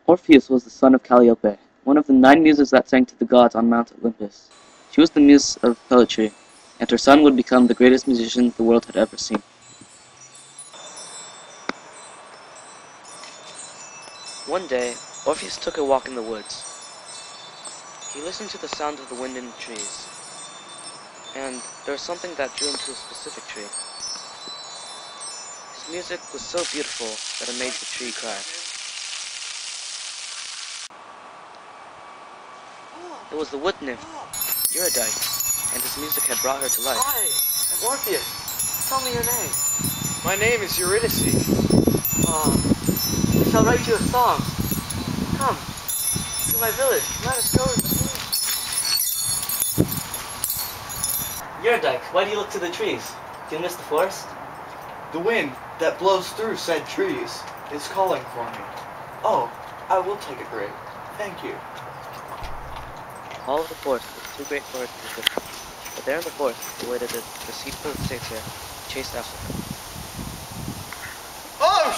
Orpheus was the son of Calliope, one of the 9 muses that sang to the gods on Mount Olympus. She was the muse of poetry, and her son would become the greatest musician the world had ever seen. One day, Orpheus took a walk in the woods. He listened to the sound of the wind in the trees, and there was something that drew him to a specific tree. His music was so beautiful that it made the tree cry. It was the wood nymph, Eurydice, and his music had brought her to life. Hi, I'm Orpheus. Tell me your name. My name is Eurydice. I shall write you a song. Come, to my village. Let us go. Eurydice, why do you look to the trees? Do you miss the forest? The wind that blows through said trees is calling for me. Oh, I will take a break. Thank you. All of the forest was too great for her to resist, but there in the forest awaited a deceitful satyr who chased after her. Oh!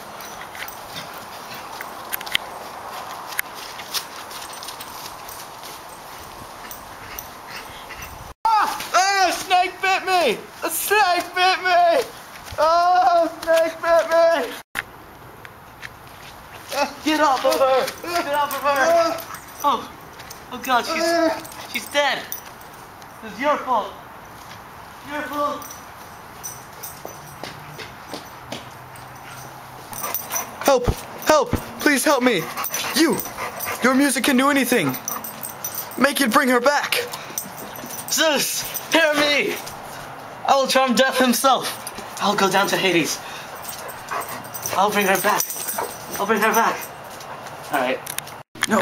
Ah! Snake bit me! A snake bit me! Oh, snake bit me! Get off of her! Get off of her! Oh God, she's dead. It's your fault. Your fault. Help! Help! Please help me! Your music can do anything! Make it bring her back! Zeus, hear me! I will charm Death himself. I'll go down to Hades. I'll bring her back. I'll bring her back. Alright. No.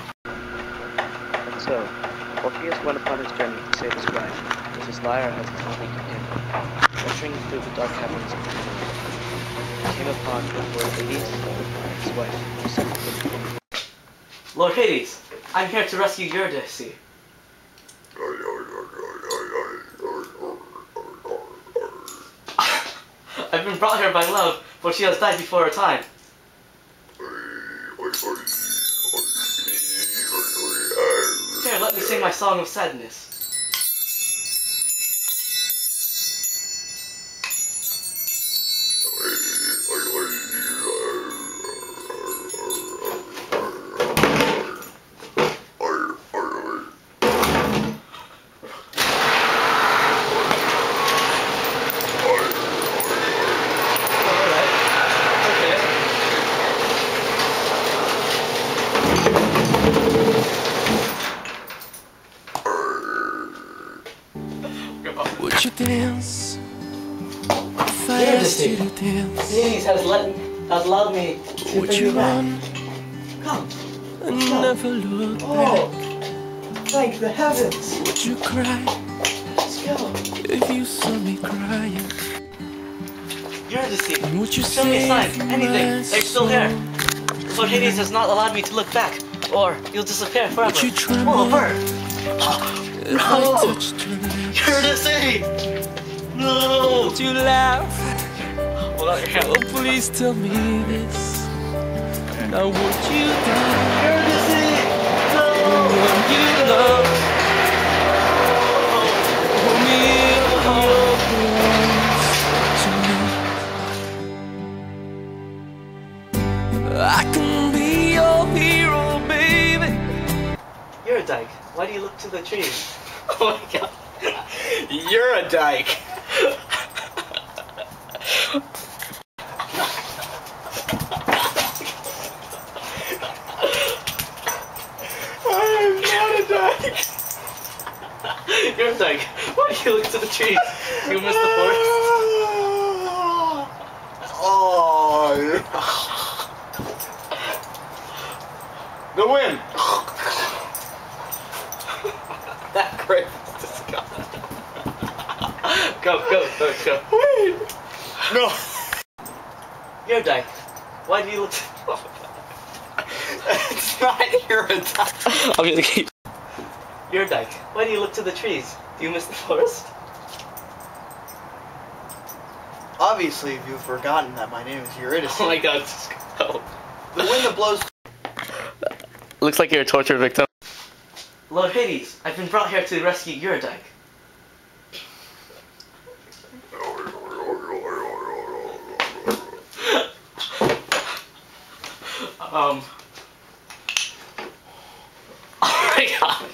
And so, Orpheus went upon his journey to save his wife, with his lyre as his only companion, venturing through the dark caverns of the moon. He came upon Lord Hades and his wife, Persephone. Lord Hades, I'm here to rescue Eurydice. I've been brought here by love, for she has died before her time. Here, let me sing my song of sadness. Would you dance? If I asked you to dance, Hades has allowed me to would bring you you back. run Come. and never look Oh, back? thank the heavens. Would you cry Let's go. if you saw me crying? Eurydice, And would you show me a say sign, for anything. my They're still here. soul? Lord Hades has not allowed me to look back, or you'll disappear forever. Would you tremble Oh, a bird. if I touched your lips? Eurydice! No! Would you laugh? Hold out your hand. Oh, please tell me this. Now would you die? Eurydice! The No! one you love will be in your arms tonight. I can be your hero, baby. Eurydice, why do you look to the trees? Oh my God. You're a dyke! I'm not a dyke! Eurydice, why do you look to the trees? You miss the forest? Oh! The wind! That grape is disgusting. Go. Wait! No! Eurydice, why do you look to... It's not Eurydice! I'm gonna keep... Eurydice, why do you look to the trees? Do you miss the forest? Obviously, you've forgotten that my name is Eurydice. Oh my God, just go. The wind that blows looks like you're a torture victim. Lord Hades, I've been brought here to rescue Eurydice. Oh my god.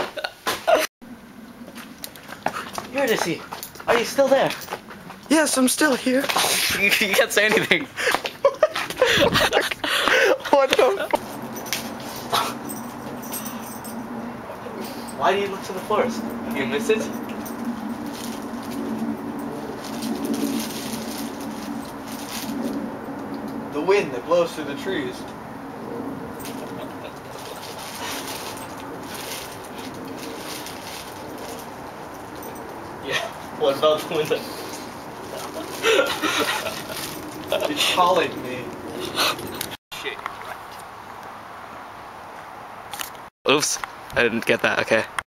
Eurydice, are you still there? Yes, I'm still here. You can't say anything. What the Why do you look to the forest? Do you miss it? The wind that blows through the trees. Yeah. What about the window? It's calling me. Oops. I didn't get that. Okay.